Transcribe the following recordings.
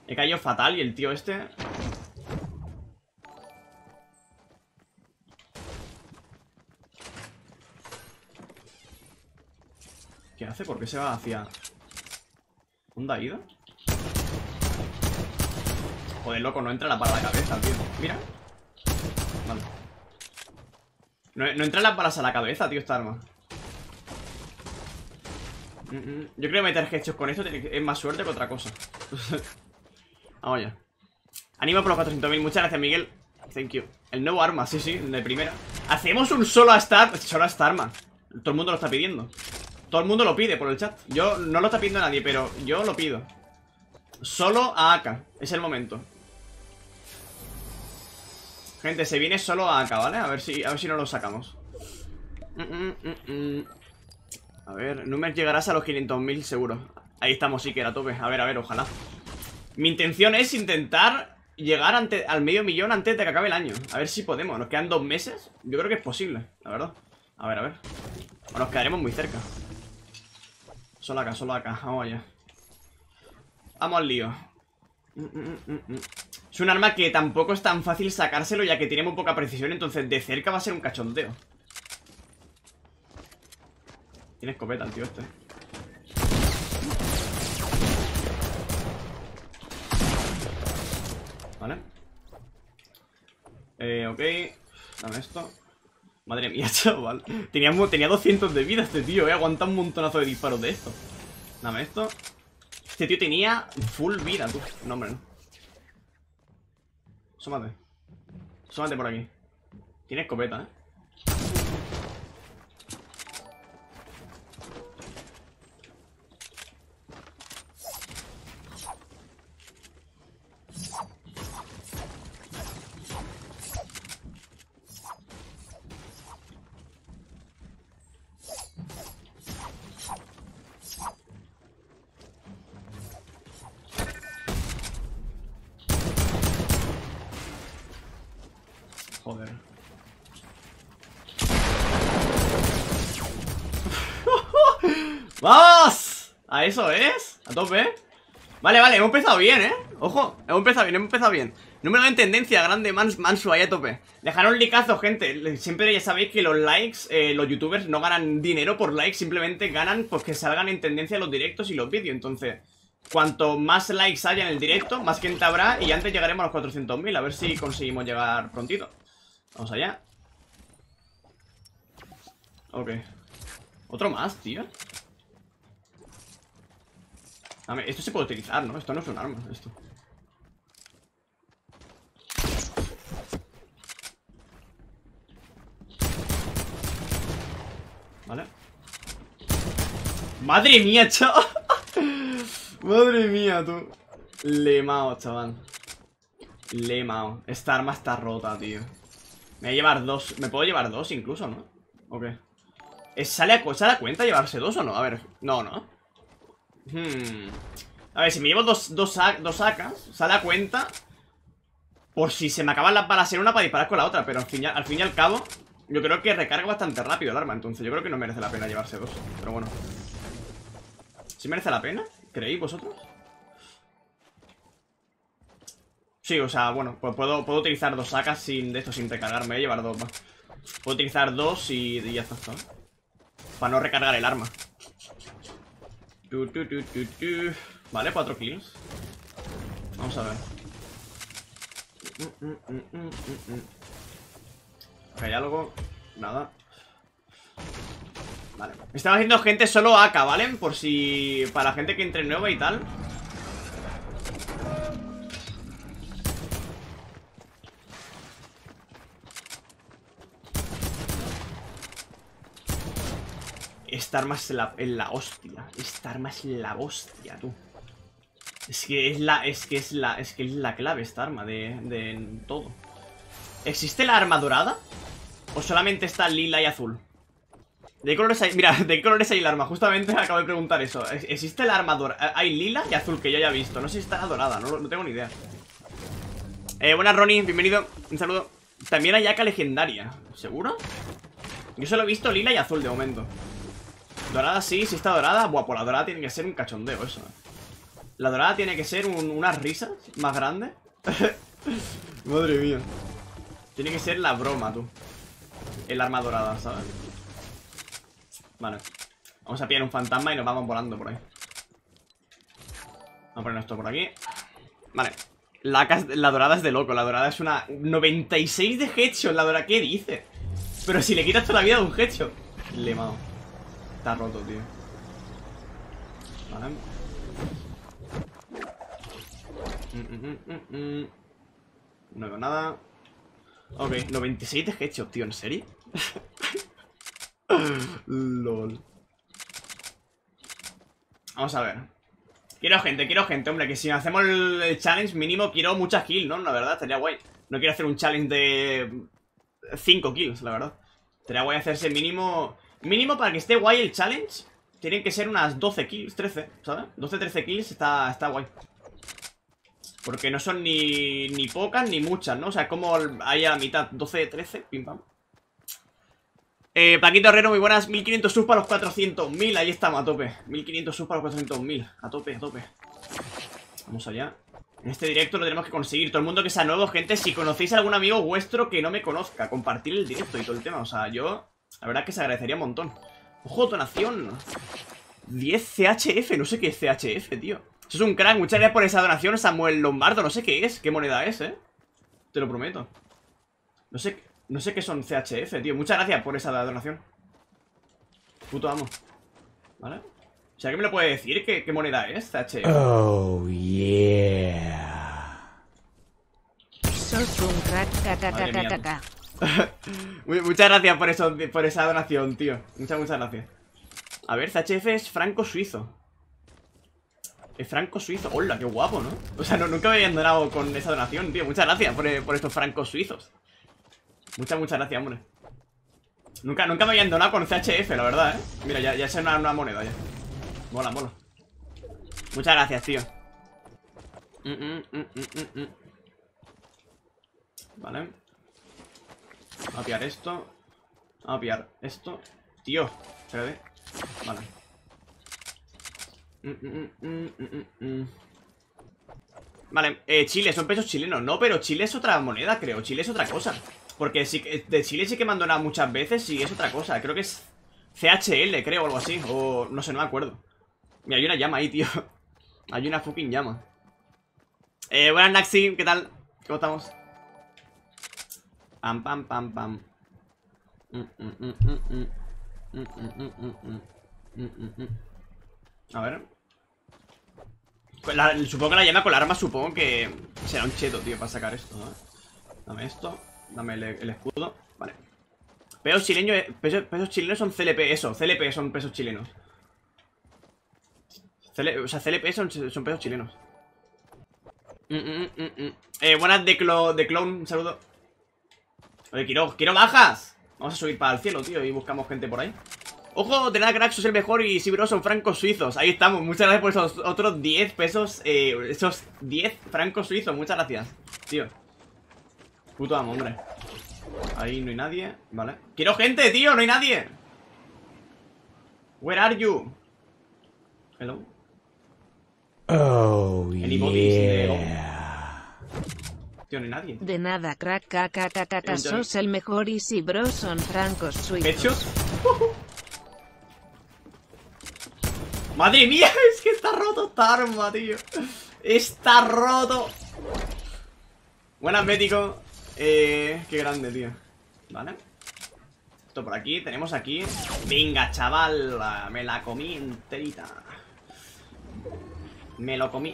He caído fatal y el tío este... ¿Qué hace? ¿Por qué se va hacia...? ¿Dónde ha ido? Joder, loco, no entra la bala a la cabeza, tío. Mira. Vale. No entra las balas a la cabeza, tío, esta arma. Yo creo que meter headshots con esto es más suerte que otra cosa. Vamos ya. Animo por los 400.000. Muchas gracias, Miguel. Thank you. El nuevo arma, sí, sí, de primera. Hacemos un solo a esta arma. Todo el mundo lo está pidiendo. Todo el mundo lo pide por el chat. Yo no lo está pidiendo nadie, pero yo lo pido. Solo a AK. Es el momento. Gente, se viene solo a AK, ¿vale? A ver si no lo sacamos. A ver, Numer llegarás a los 500.000 seguro. Ahí estamos, sí que era tope. A ver, ojalá. Mi intención es intentar llegar al medio millón antes de que acabe el año. A ver si podemos. Nos quedan 2 meses. Yo creo que es posible, la verdad. A ver. O nos quedaremos muy cerca. Solo acá. Vamos allá. Vamos al lío. Es un arma que tampoco es tan fácil sacárselo, ya que tiene muy poca precisión. Entonces de cerca va a ser un cachondeo. Tiene escopeta el tío este. Vale. Ok. Dame esto. Madre mía, chaval. Tenía 200 de vida este tío, aguanta un montonazo de disparos de esto. Dame esto. Este tío tenía full vida, tú. No, hombre, no. Sómate. Sómate por aquí. Tiene escopeta, Joder. ¡Vamos! A eso es. A tope. Vale, hemos empezado bien, Ojo, hemos empezado bien. Número en tendencia, grande, Mansu, ahí a tope. Dejar un likeazo, gente. Siempre ya sabéis que los likes, los youtubers no ganan dinero por likes. Simplemente ganan pues que salgan en tendencia los directos y los vídeos. Entonces, cuanto más likes haya en el directo, más gente habrá. Y antes llegaremos a los 400.000. A ver si conseguimos llegar prontito. Vamos allá. Ok. Otro más, tío. A ver, esto se puede utilizar, ¿no? Esto no es un arma, esto. Vale. ¡Madre mía, chaval! ¡Madre mía, tú! Lemao, chaval. Lemao. Esta arma está rota, tío. Me voy a llevar 2. ¿Me puedo llevar 2 incluso, no? Ok. ¿Sale a cuenta llevarse 2 o no? A ver, no. A ver, si me llevo dos AKs, sale a cuenta. Por si se me acaban las balas en una para disparar con la otra. Pero al fin y al cabo, yo creo que recarga bastante rápido el arma. Entonces yo creo que no merece la pena llevarse 2. Pero bueno. ¿Sí merece la pena? ¿Creéis vosotros? Sí, o sea, bueno, pues puedo utilizar 2 AKs sin recargar. Me voy a llevar 2 más. Puedo utilizar 2 y ya está, ¿sabes? Para no recargar el arma. Vale, 4 kills. Vamos a ver. ¿Hay algo? Nada. Vale. Estaba haciendo gente solo AK, ¿vale? Por si... Para gente que entre nueva y tal. Esta arma es la hostia. Esta arma es la hostia, tú. Es que es la clave esta arma de todo. ¿Existe la arma dorada? ¿O solamente está lila y azul? ¿De qué colores hay? Mira, ¿de qué colores hay el arma? Justamente acabo de preguntar eso. ¿Existe la arma dorada? Hay lila y azul que yo haya visto. No sé si está la dorada, no tengo ni idea. Buenas, Ronnie, bienvenido. Un saludo. También hay AK legendaria. ¿Seguro? Yo solo he visto lila y azul de momento. Dorada sí está dorada. Buah, pues la dorada tiene que ser un cachondeo eso. La dorada tiene que ser unas risas más grandes. Madre mía. Tiene que ser la broma, tú. El arma dorada, ¿sabes? Vale. Vamos a pillar un fantasma y nos vamos volando por ahí. Vamos a poner esto por aquí. Vale. La dorada es de loco. La dorada es una 96 de headshot. La dorada, ¿qué dice? Pero si le quitas toda la vida de un headshot. Le mao. Está roto, tío. Vale. No veo nada. Ok, 96 de headshot, tío. ¿En serio? LOL. Vamos a ver. Quiero gente, hombre. Que si hacemos el challenge mínimo, quiero muchas kills, ¿no? La verdad, estaría guay. No quiero hacer un challenge de 5 kills, la verdad. Estaría guay hacerse mínimo. Mínimo para que esté guay el challenge. Tienen que ser unas 12 kills, 13, ¿sabes? 12-13 kills está guay. Porque no son ni pocas ni muchas, ¿no? O sea, como ahí a la mitad, 12-13, pim pam. Paquito Herrero, muy buenas. 1500 subs para los 400.000. Ahí estamos, a tope. 1500 subs para los 400.000. A tope, a tope. Vamos allá. En este directo lo tenemos que conseguir. Todo el mundo que sea nuevo, gente. Si conocéis a algún amigo vuestro que no me conozca, compartir el directo y todo el tema. O sea, yo, la verdad es que se agradecería un montón. Ojo, donación. 10 CHF. No sé qué es CHF, tío. Eso es un crack. Muchas gracias por esa donación, Samuel Lombardo. No sé qué es. ¿Qué moneda es, Te lo prometo. No sé qué son CHF, tío. Muchas gracias por esa donación. Puto amo. ¿Vale? Si alguien me lo puede decir, ¿qué moneda es CHF? Oh, yeah. Sos un crack, kkkkk. Muchas gracias por esa donación, tío. Muchas gracias. A ver, CHF es franco suizo. Es franco suizo. Hola, qué guapo, ¿no? O sea, nunca me habían donado con esa donación, tío. Muchas gracias por estos francos suizos. Muchas gracias, hombre. Nunca me habían donado con CHF, la verdad, Mira, ya es una moneda ya. Mola. Muchas gracias, tío. Vale. Vamos a pillar esto. Vamos a pillar esto. Tío, espérate. Vale. Vale, Chile, son pesos chilenos. No, pero Chile es otra moneda, creo. Chile es otra cosa. Porque sí, de Chile sí que me han donado muchas veces y es otra cosa. Creo que es CHL, creo, o algo así. O no sé, no me acuerdo. Mira, hay una llama ahí, tío. Hay una fucking llama. Buenas, Naxi, ¿qué tal? ¿Cómo estamos? Pam, pam, pam, pam. A ver. Supongo que la llama con la arma, supongo que será un cheto, tío, para sacar esto, ¿no? Dame esto. Dame el escudo. Vale. Pesos chilenos son CLP, eso. CLP son pesos chilenos. O sea, CLP son pesos chilenos. Buenas de Clone, un saludo. Oye, quiero bajas. Vamos a subir para el cielo, tío, y buscamos gente por ahí. Ojo, de nada, crack, sos el mejor y si bro, son francos suizos. Ahí estamos, muchas gracias por esos otros 10 pesos. Esos 10 francos suizos, muchas gracias, tío. Puto amo, hombre. Ahí no hay nadie, vale. ¡Quiero gente, tío! ¡No hay nadie! Where are you? Hello. Oh, yeah. Tío, no hay nadie. De nada, crack, kkkkk. Sos el mejor y si bro, son francos suizos. ¿Hechos? ¡Madre mía! Es que está roto esta arma, tío. Está roto. Buenas, médico. Qué grande, tío. Vale. Esto por aquí, tenemos aquí. Venga, chaval. Me la comí enterita. Me lo comí.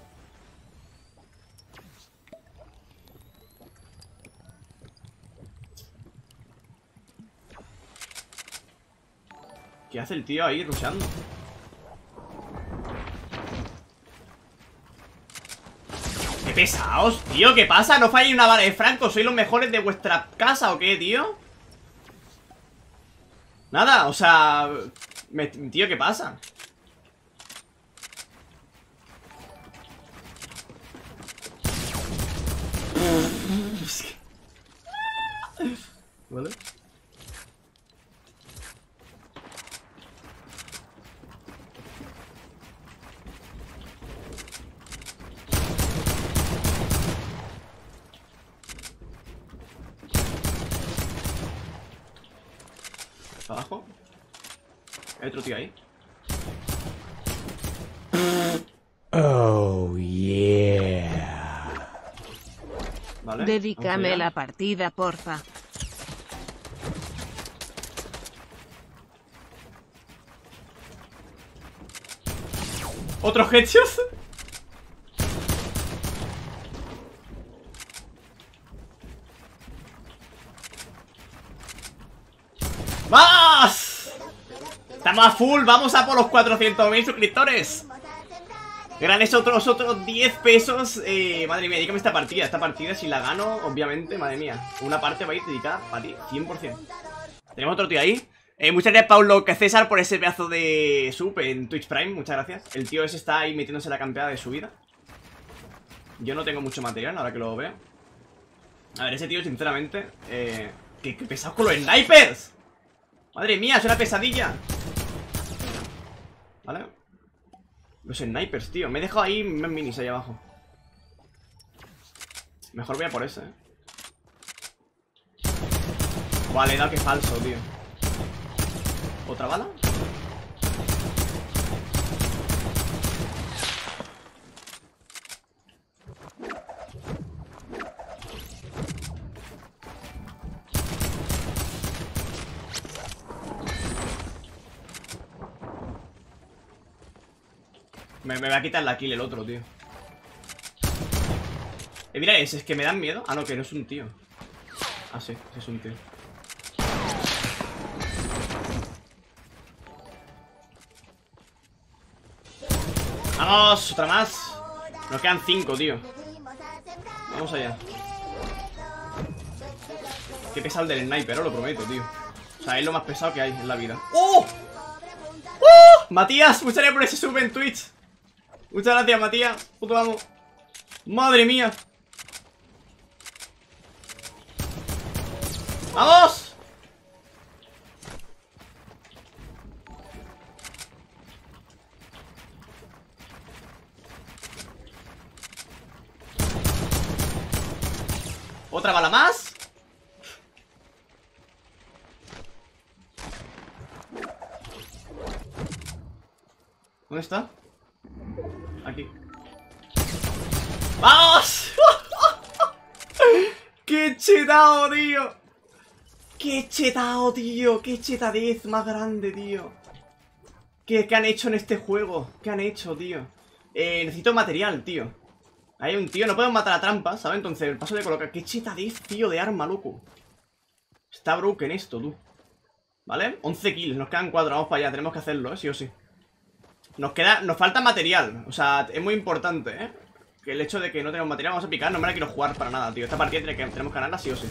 ¿Qué hace el tío ahí rusheando? ¡Qué pesados, tío! ¿Qué pasa? ¿No falléis una bala de Franco? ¿Sois los mejores de vuestra casa o qué, tío? Nada, o sea... Tío, ¿qué pasa? ¿Vale? Hay otro tío ahí. Oh, yeah. Vale. Dedícame la partida, porfa. ¿Otro headshot? ¡Vamos! Estamos a full, vamos a por los 400.000 suscriptores. Ganes otros 10 pesos. Madre mía, dígame esta partida. Esta partida, si la gano, obviamente, madre mía, una parte va a ir dedicada para ti, 100%. Tenemos otro tío ahí. Muchas gracias, Paulo César, por ese pedazo de sub en Twitch Prime. Muchas gracias. El tío ese está ahí metiéndose la campeada de su vida. Yo no tengo mucho material, ahora que lo veo. A ver, ese tío, sinceramente, que pesado con los snipers. Madre mía, es una pesadilla. Vale. Los snipers, tío. Me he dejado ahí minis ahí abajo. Mejor voy a por ese, Vale, da que falso, tío. ¿Otra bala? Me va a quitar la kill el otro, tío. Mira ese, es que me dan miedo. Ah, no, que no es un tío. Ah, sí, es un tío. ¡Vamos! ¡Otra más! Nos quedan 5, tío. Vamos allá. Qué pesado el del sniper, os lo prometo, tío. O sea, es lo más pesado que hay en la vida. ¡Oh! ¡Oh! Matías, muchas gracias por ese sub en Twitch. Muchas gracias, Matías. Puto amo. Madre mía. ¡Vamos! ¿Otra bala más? ¿Dónde está? Aquí. ¡Vamos! ¡Qué chetado, tío! ¡Qué chetado, tío! ¡Qué chetadez más grande, tío! ¿Qué han hecho en este juego? ¿Qué han hecho, tío? Necesito material, tío. Hay un tío, no podemos matar a trampa, ¿sabes? Entonces el paso de colocar... ¡Qué chetadez, tío, de arma, loco! Está broken esto, tú. ¿Vale? 11 kills, nos quedan 4, vamos para allá. Tenemos que hacerlo, sí o sí. Nos falta material. O sea, es muy importante, que el hecho de que no tenemos material, vamos a picar. No me la quiero jugar para nada, tío. Esta partida tenemos que ganarla sí o sí.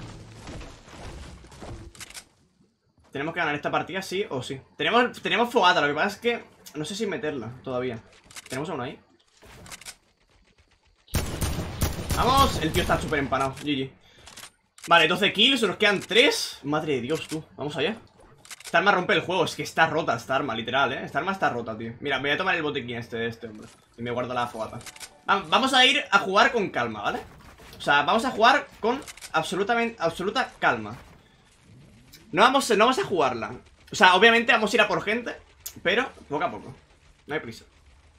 Tenemos que ganar esta partida sí o sí. Tenemos fogata, lo que pasa es que no sé si meterla todavía. Tenemos a uno ahí. ¡Vamos! El tío está súper empanado, GG. Vale, 12 kills, nos quedan 3. Madre de Dios, tú, vamos allá. Esta arma rompe el juego, es que está rota esta arma, literal, Esta arma está rota, tío. Mira, me voy a tomar el botiquín de este hombre y me guardo la fogata. Vamos a ir a jugar con calma, ¿vale? O sea, vamos a jugar con absoluta calma. No vamos a jugarla. O sea, obviamente vamos a ir a por gente, pero poco a poco. No hay prisa.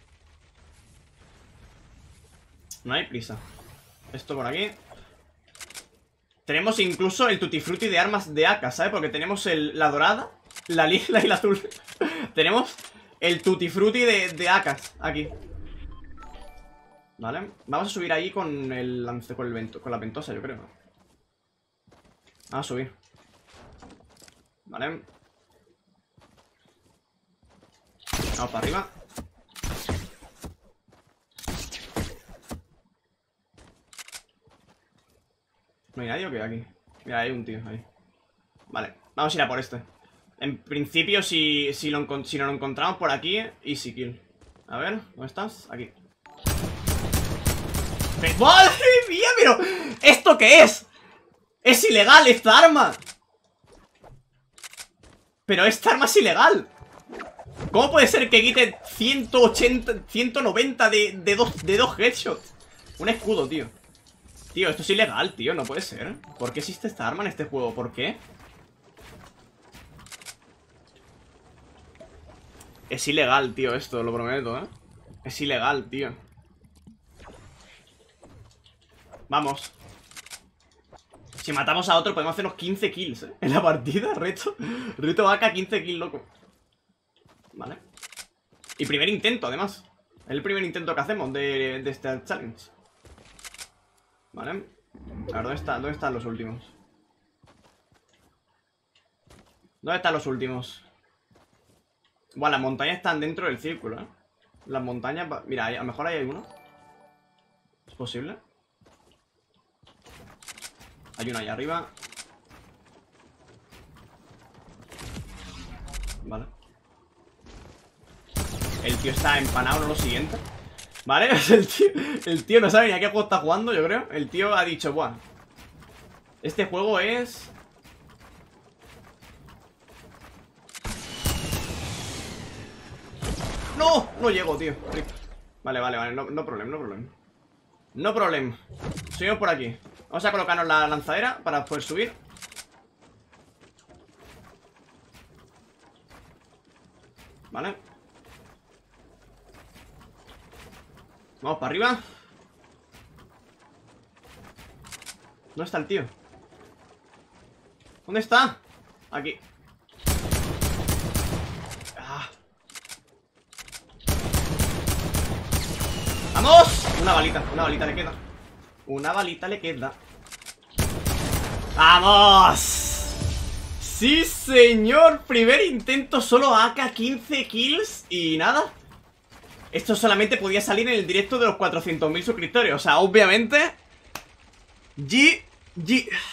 No hay prisa. Esto por aquí. Tenemos incluso el tutti frutti de armas de AK, ¿sabes? Porque tenemos la dorada, la lila y la azul. Tenemos el tutti frutti de AK aquí. Vale, vamos a subir ahí con con la ventosa, yo creo. Vamos a subir. Vale. Vamos para arriba. ¿No hay nadie o qué aquí? Mira, hay un tío ahí. Vale, vamos a ir a por este. En principio, si no lo encontramos por aquí, easy kill. A ver, ¿dónde estás? Aquí. ¡Madre mía! Pero, ¿esto qué es? ¡Es ilegal esta arma! Pero esta arma es ilegal. ¿Cómo puede ser que quite 180, 190 de dos headshots? Un escudo, tío. Tío, esto es ilegal, tío, no puede ser. ¿Por qué existe esta arma en este juego? ¿Por qué? Es ilegal, tío, esto, lo prometo, ¿eh? Es ilegal, tío. Vamos. Si matamos a otro podemos hacernos 15 kills, ¿eh? En la partida, reto vaca 15 kills, loco. Vale. Y primer intento, además. Es el primer intento que hacemos de este challenge. Vale. A ver, ¿dónde están los últimos? ¿Dónde están los últimos? Bueno, las montañas están dentro del círculo, ¿eh? Las montañas... Mira, a lo mejor ahí hay uno. ¿Es posible? Hay uno ahí arriba. Vale. El tío está empanado, no lo siguiente. ¿Vale? El tío no sabe ni a qué juego está jugando, yo creo. El tío ha dicho, buah, este juego es... ¡No! No llego, tío. Vale, no problema. No problema. Subimos por aquí. Vamos a colocarnos la lanzadera para poder subir. Vale. Vamos para arriba. ¿Dónde está el tío? ¿Dónde está? Aquí. Ah. ¡Vamos! Una balita le queda. Una balita le queda. ¡Vamos! ¡Sí, señor! Primer intento, solo AK 15 kills y nada. Esto solamente podía salir en el directo de los 400.000 suscriptores. O sea, obviamente GG.